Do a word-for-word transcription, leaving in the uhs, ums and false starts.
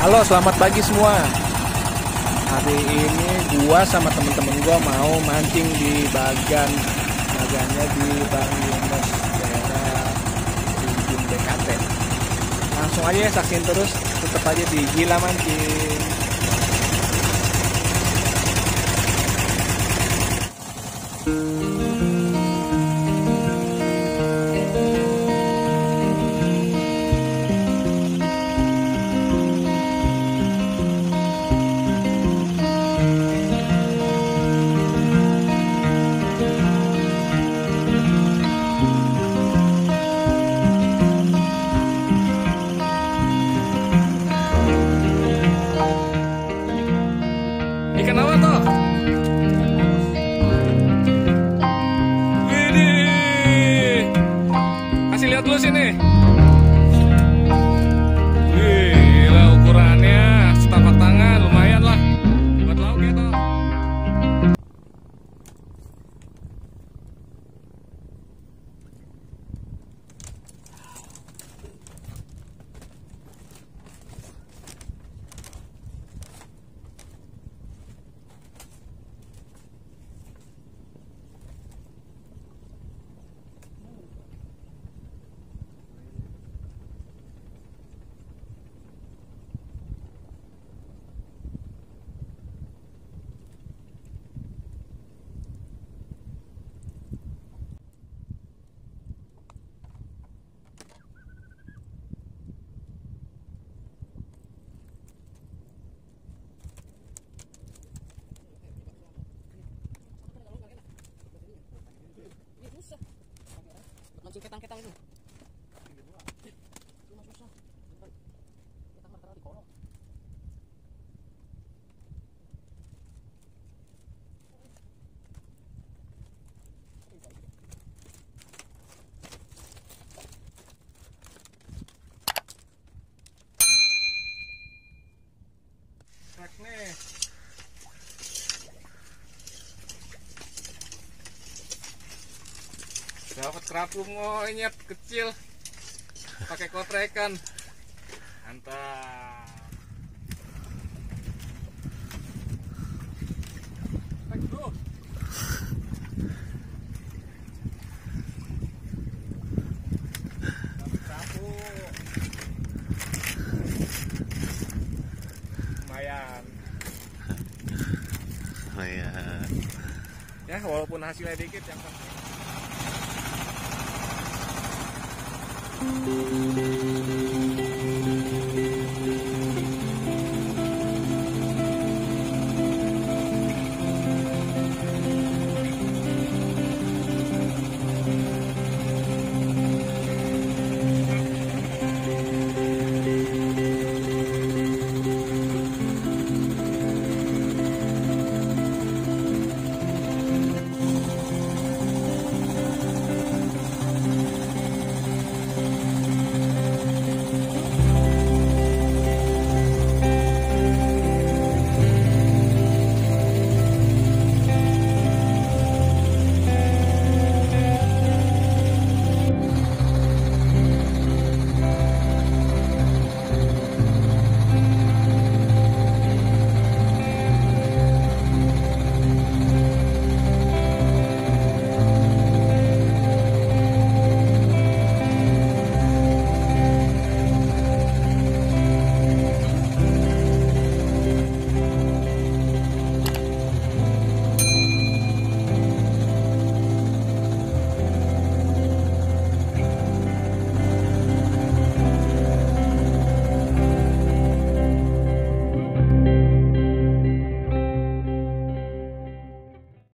Halo, selamat pagi semua. Hari ini gua sama temen-temen gua mau mancing di Bagan. Bagannya di Bang Yunus, daerah ujung B K T. Langsung aja ya, saksiin terus, tetap aja di Gila Mancing. Ikan apa toh? Widih, kasih lihat dulu sini. Wih, gila ukurannya setapak tangan, lumayan lah buat lauk ya toh. Mancing ketang-ketang itu. Trek nih. Dapat kerapu monyet kecil pakai kotrekan. Mantap. Trek bro. Dapat kerapu. Lumayan. Lumayan. Ya walaupun hasilnya dikit yang penting. Thank you.